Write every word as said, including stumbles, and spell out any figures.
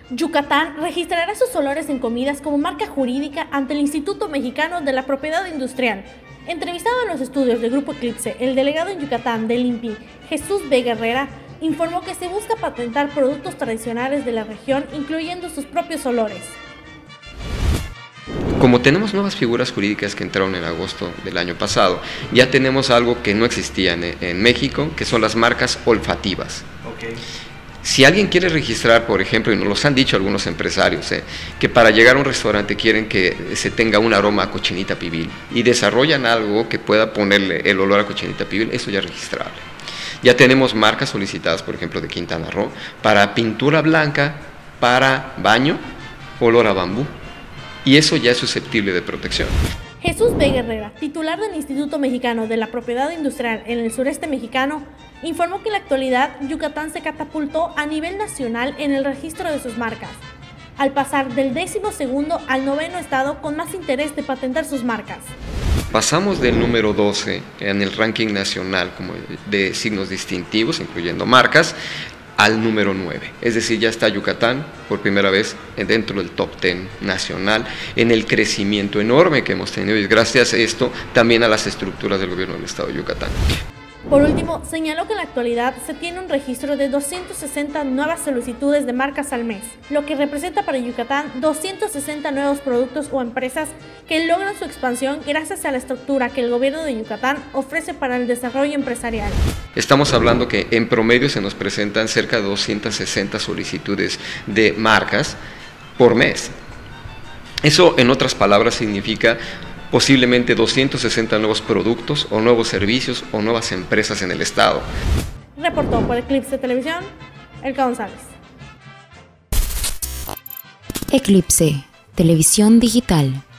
Yucatán registrará sus olores en comidas como marca jurídica ante el Instituto Mexicano de la Propiedad Industrial. Entrevistado en los estudios del Grupo Eclipse, el delegado en Yucatán del I N P I, Jesús Vega Herrera, informó que se busca patentar productos tradicionales de la región, incluyendo sus propios olores. Como tenemos nuevas figuras jurídicas que entraron en agosto del año pasado, ya tenemos algo que no existía en, en México, que son las marcas olfativas. Okay. Si alguien quiere registrar, por ejemplo, y nos los han dicho algunos empresarios, eh, que para llegar a un restaurante quieren que se tenga un aroma a cochinita pibil y desarrollan algo que pueda ponerle el olor a cochinita pibil, eso ya es registrable. Ya tenemos marcas solicitadas, por ejemplo, de Quintana Roo, para pintura blanca, para baño, olor a bambú, y eso ya es susceptible de protección. Jesús Vega Herrera, titular del Instituto Mexicano de la Propiedad Industrial en el sureste mexicano, informó que en la actualidad Yucatán se catapultó a nivel nacional en el registro de sus marcas, al pasar del décimo segundo al noveno estado con más interés de patentar sus marcas. Pasamos del número doce en el ranking nacional como de signos distintivos, incluyendo marcas, al número nueve, es decir, ya está Yucatán por primera vez dentro del top diez nacional en el crecimiento enorme que hemos tenido y gracias a esto también a las estructuras del gobierno del estado de Yucatán. Por último, señaló que en la actualidad se tiene un registro de doscientas sesenta nuevas solicitudes de marcas al mes, lo que representa para Yucatán doscientos sesenta nuevos productos o empresas que logran su expansión gracias a la estructura que el gobierno de Yucatán ofrece para el desarrollo empresarial. Estamos hablando que en promedio se nos presentan cerca de doscientas sesenta solicitudes de marcas por mes. Eso, en otras palabras, significa posiblemente doscientos sesenta nuevos productos o nuevos servicios o nuevas empresas en el estado. Reportó por Eclipse Televisión, Elka González. Eclipse, Televisión Digital.